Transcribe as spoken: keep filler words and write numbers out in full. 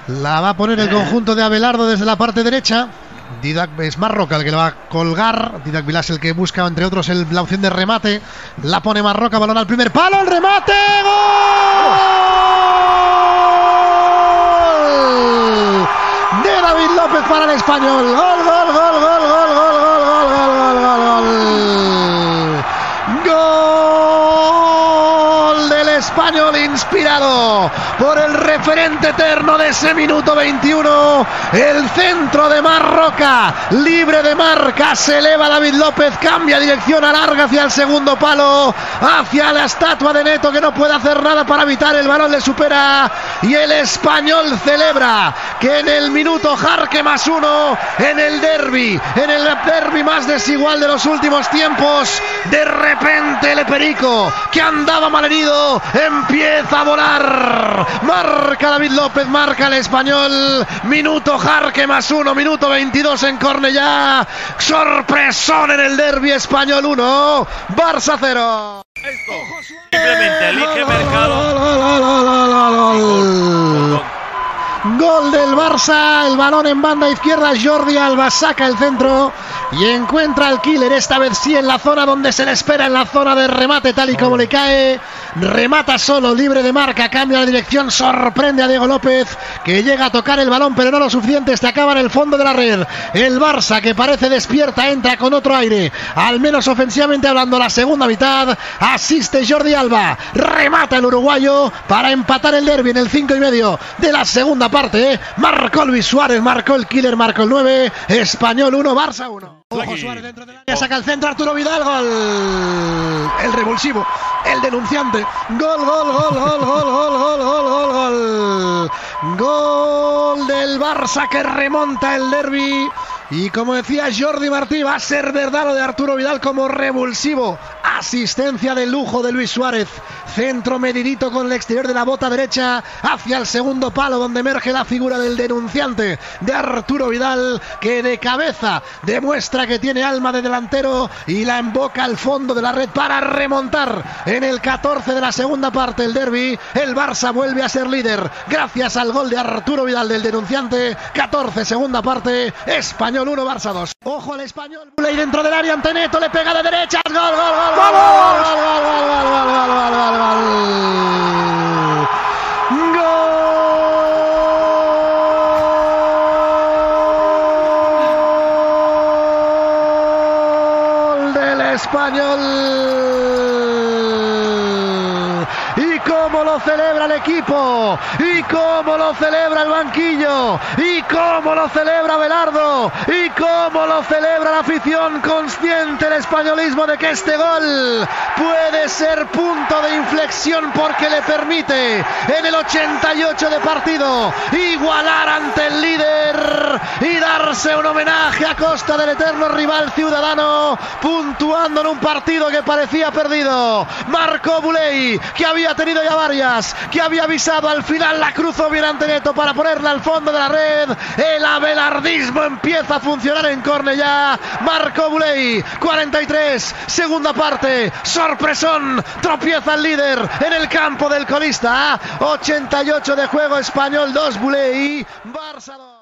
La va a poner el conjunto de Abelardo desde la parte derecha. Didac es Marroca el que lo va a colgar. Didac Vilás el que busca, entre otros, el, la opción de remate. La pone Marroca, balón al primer palo, el remate. ¡Gol! De David López para el Español. Gol, gol, gol, gol, gol, gol, gol, gol, gol, gol, gol, gol. Gol del Español inspirado por el referente eterno de ese minuto veintiuno. El centro de Marroca, libre de marca, se eleva David López, cambia dirección, alarga hacia el segundo palo, hacia la estatua de Neto, que no puede hacer nada para evitar, el balón le supera y el Español celebra que en el minuto Jarque más uno, en el derbi, en el derbi más desigual de los últimos tiempos, de repente el Perico, que andaba malherido, empieza a volar. Marca David López, marca el Español, minuto Jarque más uno, minuto veintidós en Cornellá. Sorpresón en el derbi, Español uno, Barça cero. Esto, simplemente elige Mercado. Gol del Barça, el balón en banda izquierda, Jordi Alba saca el centro y encuentra al killer, esta vez sí en la zona donde se le espera, en la zona de remate, tal y como le cae. Remata solo, libre de marca, cambia la dirección, sorprende a Diego López, que llega a tocar el balón, pero no lo suficiente, este acaba en el fondo de la red. El Barça, que parece despierta, entra con otro aire, al menos ofensivamente hablando, la segunda mitad. Asiste Jordi Alba, remata el uruguayo para empatar el derbi en el cinco y medio de la segunda parte. ¿eh? Marcó Luis Suárez, marcó el killer, marcó el nueve. Español uno, Barça uno. Ojo Suárez dentro del área, saca el centro Arturo Vidal, gol. El revulsivo, el denunciante. Gol, gol, gol, gol, gol, gol, gol, gol, gol, gol. Gol del Barça que remonta el derbi. Y como decía Jordi Martí, va a ser verdad lo de Arturo Vidal como revulsivo. Asistencia de lujo de Luis Suárez. Centro medidito con el exterior de la bota derecha hacia el segundo palo, donde emerge la figura del denunciante de Arturo Vidal, que de cabeza demuestra que tiene alma de delantero y la emboca al fondo de la red para remontar en el catorce de la segunda parte el derbi. El Barça vuelve a ser líder gracias al gol de Arturo Vidal del denunciante. catorce segunda parte, Español uno, Barça dos. Ojo al Español, Buley dentro del área, ante Neto, le pega de derecha. Gol, gol, gol, gol, gol, gol, gol, gol, gol, gol, gol, gol, gol. Gol del Español. Y cómo lo celebra el equipo, y cómo lo celebra el banquillo, y cómo lo celebra Abelardo, y cómo lo celebra la afición, consciente el españolismo de que este gol puede ser punto de inflexión, porque le permite en el ochenta y ocho de partido igualar ante el líder y darse un homenaje a costa del eterno rival ciudadano, puntuando en un partido que parecía perdido. Marcó Buley, que había tenido ya varias, que había avisado, al final la cruzó bien ante Neto para ponerla al fondo de la red. El abelardismo empieza a funcionar en Cornellá. Marcó Buley, cuarenta y tres, segunda parte, sorpresón, tropieza el líder en el campo del colista. ochenta y ocho de juego, Español dos, Buley, Barça dos.